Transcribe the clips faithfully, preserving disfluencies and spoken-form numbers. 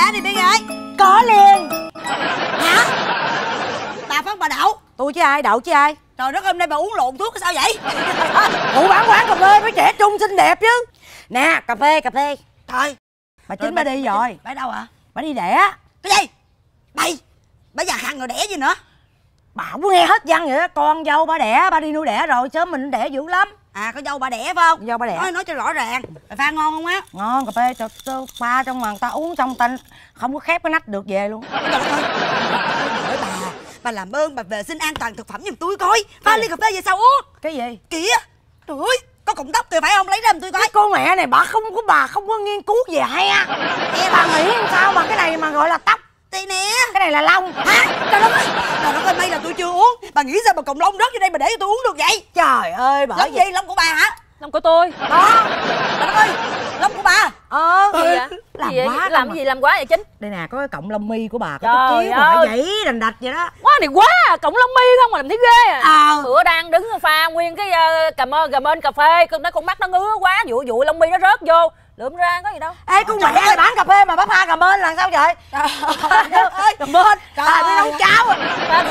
ra đi bé gái. Có liền. Hả? Bà Phân bà Đậu? Tôi chứ ai, Đậu chứ ai. Trời đất ơi, hôm nay bà uống lộn thuốc sao vậy? Phụ bán quán cà phê với trẻ trung xinh đẹp chứ. Nè, cà phê, cà phê. Trời. Bà Chính bà đi rồi. Bà đâu hả? Bà đi đẻ. Cái gì? Đây, bà già khăn rồi đẻ gì nữa? Bà không có nghe hết văn vậy đó. Con dâu bà đẻ, bà đi nuôi đẻ rồi. Sớm mình đẻ dữ lắm. À, có dâu bà đẻ phải không? Dâu bà đẻ. Nói, nói cho rõ ràng. Bà pha ngon không á? Ngon, cà phê cho, cho pha trong mà người ta uống xong ta không có khép cái nách được về luôn. Trời ơi, hỏi bà, bà làm ơn bà vệ sinh an toàn thực phẩm giùm tôi coi. Pha ly cà phê về sao uống? Cái gì? Kìa, trời ơi, có cọng tóc kìa phải không? Lấy ra giùm tôi coi. Cái cô mẹ này bà không có bà không có nghiên cứu về hay á. Bà nghĩ sao mà cái này mà gọi là tóc? Đây nè. Cái này là lông. Hả? Trời đất ơi, trời đất ơi, may là tôi chưa uống. Bà nghĩ sao mà cọng lông rớt vô đây mà để cho tôi uống được vậy? Trời ơi, bởi lông vậy. gì? Lông của bà hả? Lông của tôi. Đó. Trời đất ơi, lông của bà. Ờ. Gì vậy? Làm gì vậy? quá. Làm cái gì làm quá vậy Chính? Đây nè, có cái cọng lông mi của bà, cái Trời tóc chiếu mà ơi. phải dãy đành đạch vậy đó. Quá này quá à, cọng lông mi không mà làm thấy ghê à. Ờ. Bữa đang đứng pha nguyên cái uh, cà mơ cà mên cà phê, con nó con mắt nó ngứa quá, dụ dụ lông mi nó rớt vô, lượm ra có gì đâu. Ê, con mẹ này bán cà phê mà bác pha cà mên là sao vậy? Trời ơi, cà mên, trời mới nấu cháo à.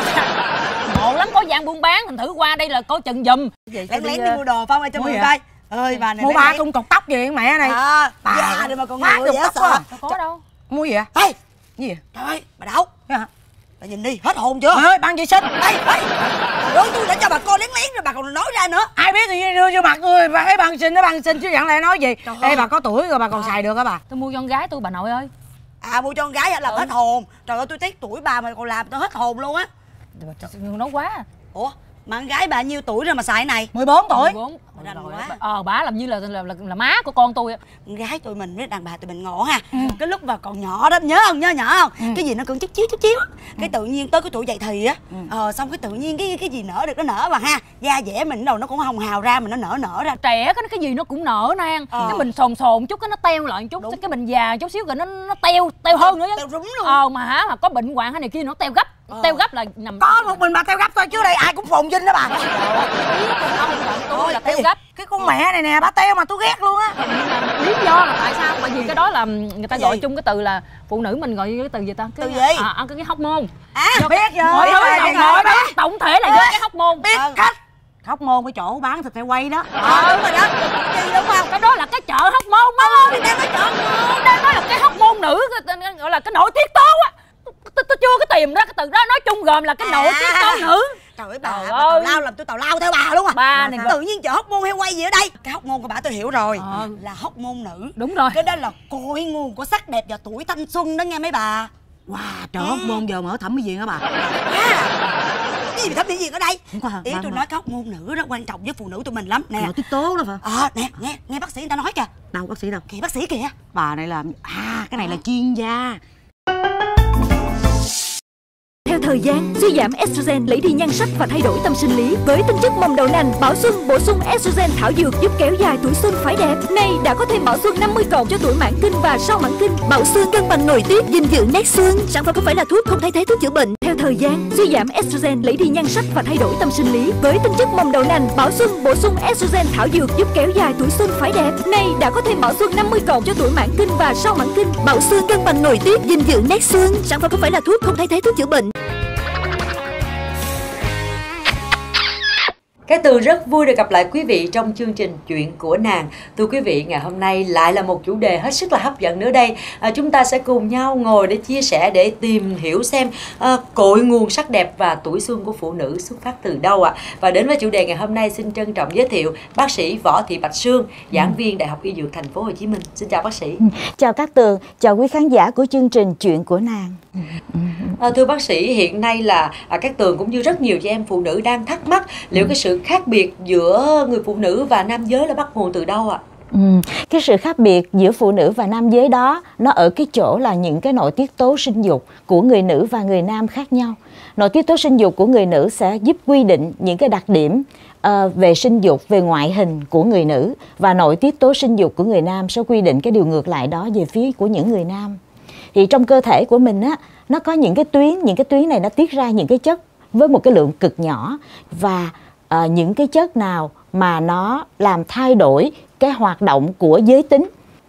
Ngộ lắm, có dạng buôn bán, thành thử qua đây là có chừng giùm. Lén lén đi mua đồ Phong ơi cho mọi người coi. Ơi bà này mua ba con cột tóc gì mẹ này. À, bà già đi mà còn má người được dễ tóc sợ. quá. Đâu có đâu. Mua gì vậy? Ê, Cái gì vậy? trời ơi, bà Đậu. Cái hả? Bà nhìn đi, hết hồn chưa? Ơi, ban vệ sinh. Ê, ê, đối tôi đã cho bà coi lén lén rồi bà còn nói ra nữa. Ai biết tự nhiên đưa vô mặt người bà thấy ban sinh nó ban sinh chứ chẳng lẽ nói gì. Ê, bà có tuổi rồi bà còn xài được hả bà? Tôi mua cho con gái tôi bà nội ơi. À, mua cho con gái làm hết hồn. Trời ơi, tôi tiếc tuổi bà mà còn làm tôi hết hồn luôn á. Nói quá. Ủa, mà con gái bà nhiêu tuổi rồi mà xài cái này? mười bốn tuổi. mười bốn. Bà rành quá. Ờ, bà làm như là là, là là má của con tôi. Con gái tụi mình với đàn bà tụi mình ngộ ha. Ừ. Cái lúc mà còn nhỏ đó, nhớ không? Nhớ nhỏ không? Ừ. Cái gì nó cũng chút chiếu chút chiếu. Cái tự nhiên tới cái tuổi dậy thì á, ừ. Ờ xong cái tự nhiên cái cái gì nở được nó nở bà ha. Da dẻ mình đầu nó cũng hồng hào ra mà nó nở nở ra. Trẻ cái cái gì nó cũng nở nang. Ờ. Cái mình sồn sồn chút cái nó teo lại chút. Cái mình già chút xíu rồi nó nó teo teo hơn nữa chứ. Teo rúm luôn. Ờ mà hả mà có bệnh hoạn hay này kia nó teo gấp. Ờ. Teo gấp là nằm. Có một mình bà teo gấp thôi chứ đây ai cũng phồn vinh đó bà. Tôi là teo gấp. Cái con mẹ này nè, bà teo mà tôi ghét luôn á. Lý do là tại sao? Bởi vì cái đó là người ta gọi chung cái từ là phụ nữ mình gọi cái từ gì ta? Từ gì? À, cái cái hormone. À, biết rồi. Mọi thứ tổng thể đó, tổng thể là do cái hormone. Biết cách. Hóc môn cái chỗ bán thịt heo quay đó. Ờ đúng rồi đó. Chi đúng không? Cái đó là cái chợ hóc môn đó. Thì đang có chợ hormone. Đang nói là cái hóc môn nữ gọi là cái nội tiết tố á. Tôi chưa có tìm ra cái từ đó, nói chung gồm là cái nội tiết tố nữ. Trời ơi bà, bà tào lao làm tôi tào lao theo bà luôn à. Bà này tự nhiên chợ hóc môn heo quay gì ở đây? Cái hóc môn của bà tôi hiểu rồi. Ờ. Là hóc môn nữ. Đúng rồi. Cái đó là cội nguồn của sắc đẹp và tuổi thanh xuân đó nghe mấy bà. Wow, trời, hóc môn giờ mở thẩm mỹ viện hả bà? À, cái gì thẩm mỹ viện ở đây? Không có hả? Ý tôi nói cái hóc môn nữ đó quan trọng với phụ nữ tụi mình lắm nè. Nội tiết tố đó phải. Ờ nè, nghe nghe bác sĩ người ta nói kìa. Đâu bác sĩ đâu? Kìa bác sĩ kìa. Bà này là à cái này là chuyên gia. Theo thời gian, suy giảm estrogen lấy đi nhan sắc và thay đổi tâm sinh lý. Với tinh chất mầm đậu nành, Bảo Xuân bổ sung estrogen thảo dược giúp kéo dài tuổi xuân phái đẹp. Nay đã có thêm Bảo Xuân năm mươi cọng cho tuổi mãn kinh và sau mãn kinh. Bảo Xuân cân bằng nội tiết, dinh dưỡng nét xuân. Sản phẩm không phải là thuốc, không thay thế thuốc chữa bệnh. Theo thời gian, suy giảm estrogen lấy đi nhan sắc và thay đổi tâm sinh lý. Với tinh chất mầm đậu nành, Bảo Xuân bổ sung estrogen thảo dược giúp kéo dài tuổi xuân phái đẹp. Nay đã có thêm Bảo Xuân năm mươi cọng cho tuổi mãn kinh và sau mãn kinh. Bảo Xuân cân bằng nội tiết, dinh dưỡng nét xuân. Sản phẩm không phải là thuốc, không thay thế thuốc chữa bệnh. Cái Từ rất vui được gặp lại quý vị trong chương trình Chuyện của Nàng. Thưa quý vị, ngày hôm nay lại là một chủ đề hết sức là hấp dẫn nữa đây. À, chúng ta sẽ cùng nhau ngồi để chia sẻ, để tìm hiểu xem à, cội nguồn sắc đẹp và tuổi xuân của phụ nữ xuất phát từ đâu ạ. À. Và đến với chủ đề ngày hôm nay, xin trân trọng giới thiệu bác sĩ Võ Thị Bạch Sương, giảng viên Đại học Y Dược Thành phố Hồ Chí Minh. Xin chào bác sĩ. Chào Cát Tường, chào quý khán giả của chương trình Chuyện của Nàng. À, thưa bác sĩ, hiện nay là à, Cát Tường cũng như rất nhiều chị em phụ nữ đang thắc mắc liệu cái sự khác biệt giữa người phụ nữ và nam giới là bắt nguồn từ đâu ạ? Ừ, cái sự khác biệt giữa phụ nữ và nam giới đó nó ở cái chỗ là những cái nội tiết tố sinh dục của người nữ và người nam khác nhau. Nội tiết tố sinh dục của người nữ sẽ giúp quy định những cái đặc điểm uh, về sinh dục, về ngoại hình của người nữ, và nội tiết tố sinh dục của người nam sẽ quy định cái điều ngược lại đó về phía của những người nam. Thì trong cơ thể của mình á, nó có những cái tuyến, những cái tuyến này nó tiết ra những cái chất với một cái lượng cực nhỏ, và uh, những cái chất nào mà nó làm thay đổi cái hoạt động của giới tính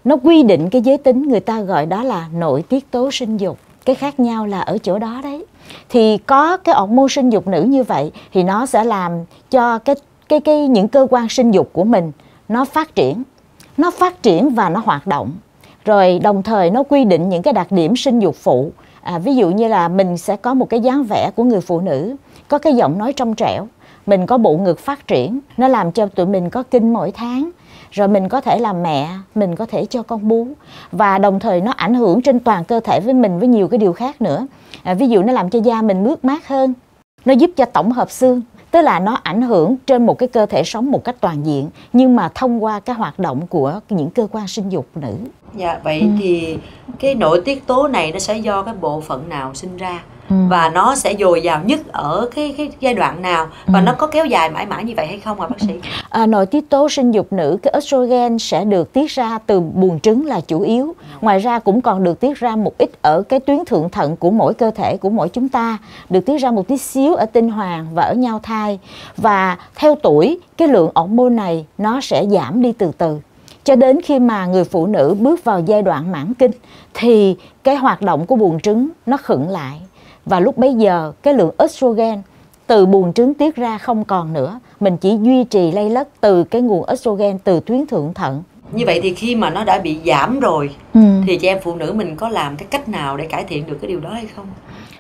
nó quy định cái giới tính, người ta gọi đó là nội tiết tố sinh dục. Cái khác nhau là ở chỗ đó đấy. Thì có cái hormone sinh dục nữ như vậy thì nó sẽ làm cho cái cái cái những cơ quan sinh dục của mình nó phát triển, nó phát triển và nó hoạt động. Rồi đồng thời nó quy định những cái đặc điểm sinh dục phụ. À, ví dụ như là mình sẽ có một cái dáng vẻ của người phụ nữ, có cái giọng nói trong trẻo, mình có bộ ngực phát triển, nó làm cho tụi mình có kinh mỗi tháng. Rồi mình có thể làm mẹ, mình có thể cho con bú. Và đồng thời nó ảnh hưởng trên toàn cơ thể với mình với nhiều cái điều khác nữa. À, ví dụ nó làm cho da mình mướt mát hơn, nó giúp cho tổng hợp xương. Tức là nó ảnh hưởng trên một cái cơ thể sống một cách toàn diện, nhưng mà thông qua cái hoạt động của những cơ quan sinh dục nữ. Dạ, vậy ừ. thì cái nội tiết tố này nó sẽ do cái bộ phận nào sinh ra? Ừ. Và nó sẽ dồi dào nhất ở cái cái giai đoạn nào, và ừ. nó có kéo dài mãi mãi như vậy hay không ạ bác sĩ? À, nội tiết tố sinh dục nữ, cái estrogen sẽ được tiết ra từ buồng trứng là chủ yếu. Ngoài ra cũng còn được tiết ra một ít ở cái tuyến thượng thận của mỗi cơ thể của mỗi chúng ta, được tiết ra một tí xíu ở tinh hoàng và ở nhau thai. Và theo tuổi, cái lượng hormone này nó sẽ giảm đi từ từ, cho đến khi mà người phụ nữ bước vào giai đoạn mãn kinh thì cái hoạt động của buồng trứng nó khựng lại. Và lúc bấy giờ cái lượng estrogen từ buồng trứng tiết ra không còn nữa. Mình chỉ duy trì lây lất từ cái nguồn estrogen từ tuyến thượng thận. Như vậy thì khi mà nó đã bị giảm rồi ừ. thì chị em phụ nữ mình có làm cái cách nào để cải thiện được cái điều đó hay không?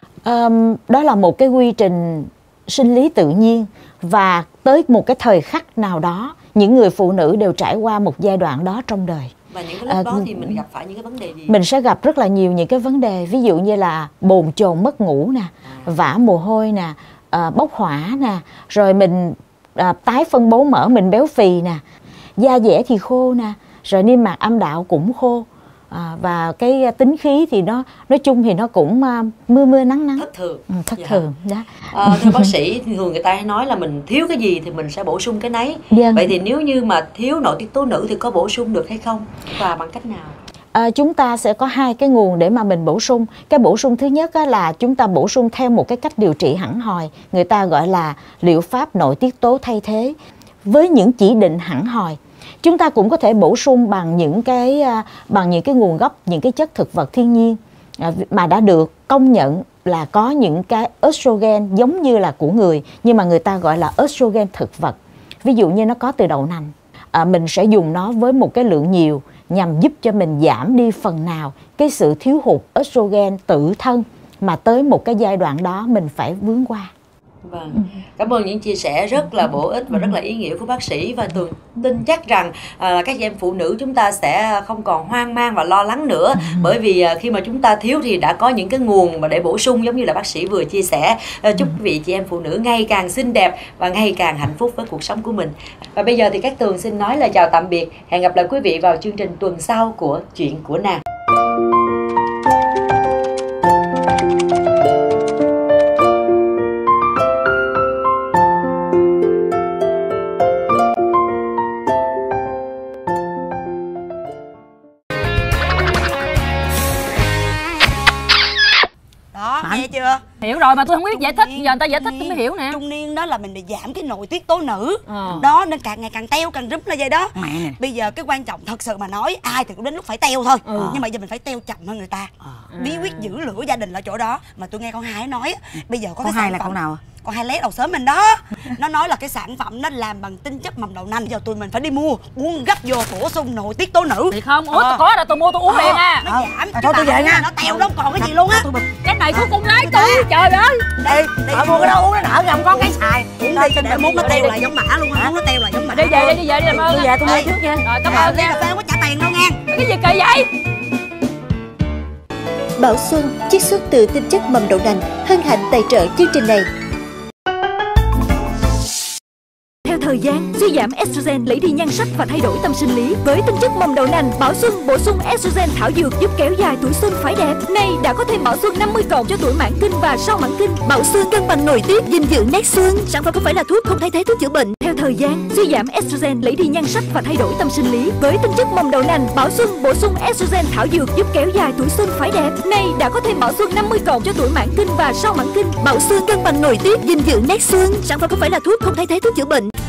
Um, đó là một cái quy trình sinh lý tự nhiên. Và tới một cái thời khắc nào đó, những người phụ nữ đều trải qua một giai đoạn đó trong đời. Và những cái lúc đó thì mình gặp phải những cái vấn đề gì? Mình sẽ gặp rất là nhiều những cái vấn đề. Ví dụ như là bồn chồn mất ngủ nè, à. vã mồ hôi nè, à, bốc hỏa nè, rồi mình à, tái phân bố mỡ, mình béo phì nè, da dẻ thì khô nè, rồi niêm mạc âm đạo cũng khô. À, và cái tính khí thì nó nói chung thì nó cũng uh, mưa mưa nắng nắng, thất thường. Ừ, thất dạ. thường đó. À, thưa bác sĩ, thường người ta hay nói là mình thiếu cái gì thì mình sẽ bổ sung cái nấy. Dân. Vậy thì nếu như mà thiếu nội tiết tố nữ thì có bổ sung được hay không, và bằng cách nào? À, chúng ta sẽ có hai cái nguồn để mà mình bổ sung. Cái bổ sung thứ nhất á, là chúng ta bổ sung theo một cái cách điều trị hẳn hoi, người ta gọi là liệu pháp nội tiết tố thay thế, với những chỉ định hẳn hoi. Chúng ta cũng có thể bổ sung bằng những cái bằng những cái nguồn gốc, những cái chất thực vật thiên nhiên mà đã được công nhận là có những cái estrogen giống như là của người, nhưng mà người ta gọi là estrogen thực vật. Ví dụ như nó có từ đậu nành, à, mình sẽ dùng nó với một cái lượng nhiều nhằm giúp cho mình giảm đi phần nào cái sự thiếu hụt estrogen tự thân mà tới một cái giai đoạn đó mình phải vướng qua. Vâng, cảm ơn những chia sẻ rất là bổ ích và rất là ý nghĩa của bác sĩ, và Tường tin chắc rằng à, các chị em phụ nữ chúng ta sẽ không còn hoang mang và lo lắng nữa, bởi vì à, khi mà chúng ta thiếu thì đã có những cái nguồn mà để bổ sung giống như là bác sĩ vừa chia sẻ. À, chúc quý vị chị em phụ nữ ngày càng xinh đẹp và ngày càng hạnh phúc với cuộc sống của mình. Và bây giờ thì các Tường xin nói lời chào tạm biệt, hẹn gặp lại quý vị vào chương trình tuần sau của Chuyện của Nàng. Nghe chưa? Hiểu rồi mà tôi không biết giải thích, giờ người ta giải thích tôi mới hiểu nè. Trung niên đó là mình bị giảm cái nội tiết tố nữ ờ. đó, nên càng ngày càng teo, càng rúm là vậy đó. Mẹ nè. Bây giờ cái quan trọng thật sự mà nói, ai thì cũng đến lúc phải teo thôi, ừ. nhưng mà giờ mình phải teo chậm hơn người ta. ờ. Bí quyết giữ lửa gia đình là chỗ đó. Mà tôi nghe con Hai nói bây giờ có con cái Hai là phẩm... con nào? Con Hai lé đầu sớm mình đó. Nó nói là cái sản phẩm nó làm bằng tinh chất mầm đậu nành, giờ tụi mình phải đi mua uống gấp vô bổ sung nội tiết tố nữ. Thì không, ủa ờ. có là tôi mua tôi uống liền à. Nó giảm à, thôi tôi về nha. Nó teo lắm còn cái gì luôn á. Cái này của con gái tôi, trời ơi. Đây, ở mua cái đó uống nó đỡ, không có cái xài. Uống đi để mốt nó teo lại giống mã luôn á, nó teo lại giống mã. Đi về đi, đi về đi làm ơn. Tôi về tôi mua trước nha. Rồi cảm ơn nha. Cà phê không có trả tiền đâu nha. Cái gì kỳ vậy? Bảo Xuân, chiết xuất từ tinh chất mầm đậu nành, hân hạnh tài trợ chương trình này. Theo thời gian, suy giảm estrogen lấy đi nhan sắc và thay đổi tâm sinh lý. Với tinh chất mầm đậu nành, Bảo Xuân bổ sung estrogen thảo dược giúp kéo dài tuổi xuân phái đẹp. Nay đã có thêm Bảo Xuân năm mươi cọng cho tuổi mãn kinh và sau mãn kinh. Bảo Xuân cân bằng nội tiết, dinh dưỡng nét xuân. Sản phẩm không phải là thuốc, không thay thế thuốc chữa bệnh. Theo thời gian, suy giảm estrogen lấy đi nhan sắc và thay đổi tâm sinh lý. Với tinh chất mầm đậu nành, Bảo Xuân bổ sung estrogen thảo dược giúp kéo dài tuổi xuân phái đẹp. Nay đã có thêm Bảo Xuân năm mươi cọng cho tuổi mãn kinh và sau mãn kinh. Bảo Xuân cân bằng nội tiết, dinh dưỡng nét xuân. Sản phẩm không phải là thuốc, không thay thế thuốc chữa bệnh.